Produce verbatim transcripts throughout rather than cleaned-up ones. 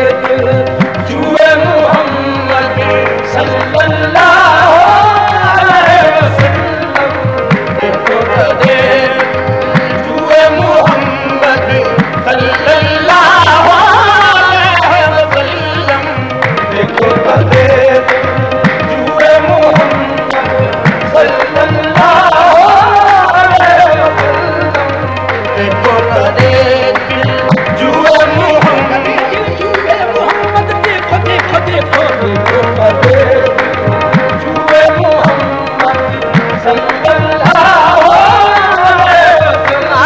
دل جوئے محمد صلی اللہ علیہ وسلم دیکھو کدے جوئے محمد صلی اللہ علیہ وسلم دیکھو کدے جوئے محمد صلی اللہ علیہ وسلم دیکھو کدے جوئے محمد جوئے محمد دیکھو دیکھو دیکھو دیکھو کدے جوئے محمد صلی اللہ علیہ وسلم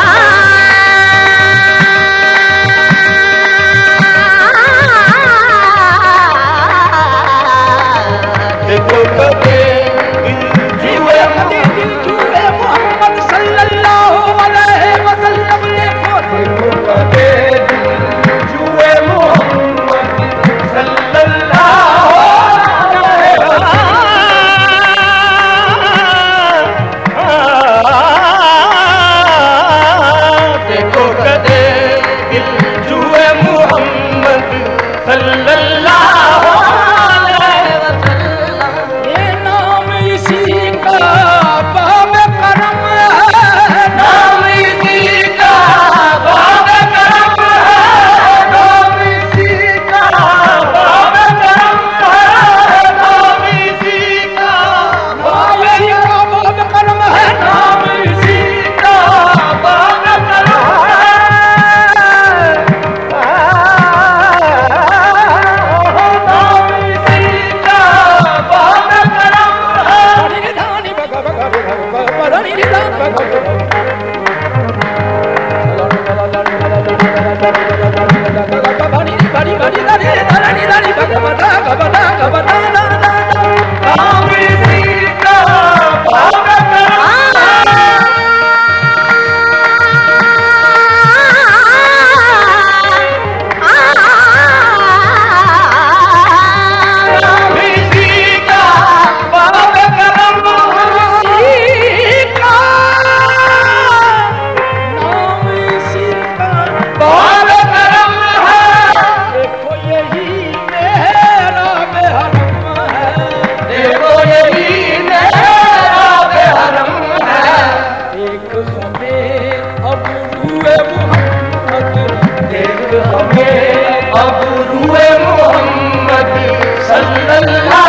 دیکھو کدے جوئے محمد صلی اللہ علیہ وسلم دیکھو دیکھو کدے جوئے محمد صلی اللہ علیہ وسلم دیکھو کدے جوئے محمد صلی اللہ علیہ وسلم یہ نام اسی کا باب کرم ہے نام اسی کا باب کرم ہے نام اسی کا باب کرم ہے نام اسی کا باب کرم ہے نام اسی کا باب کرم ہے نام اسی کا باب کرم ہے دھانی بگا بگا بگا دھانی دھان بگا نام اسی کا باب کرم نام اسی کا باب کرم نام اسی کا باب کرم ہے دیکھو یہی میرا بحرم ہے دیکھو یہی میرا بحرم ہے ایک ہمیں ابروئے محمد ایک ہمیں ابروئے محمد صلی اللہ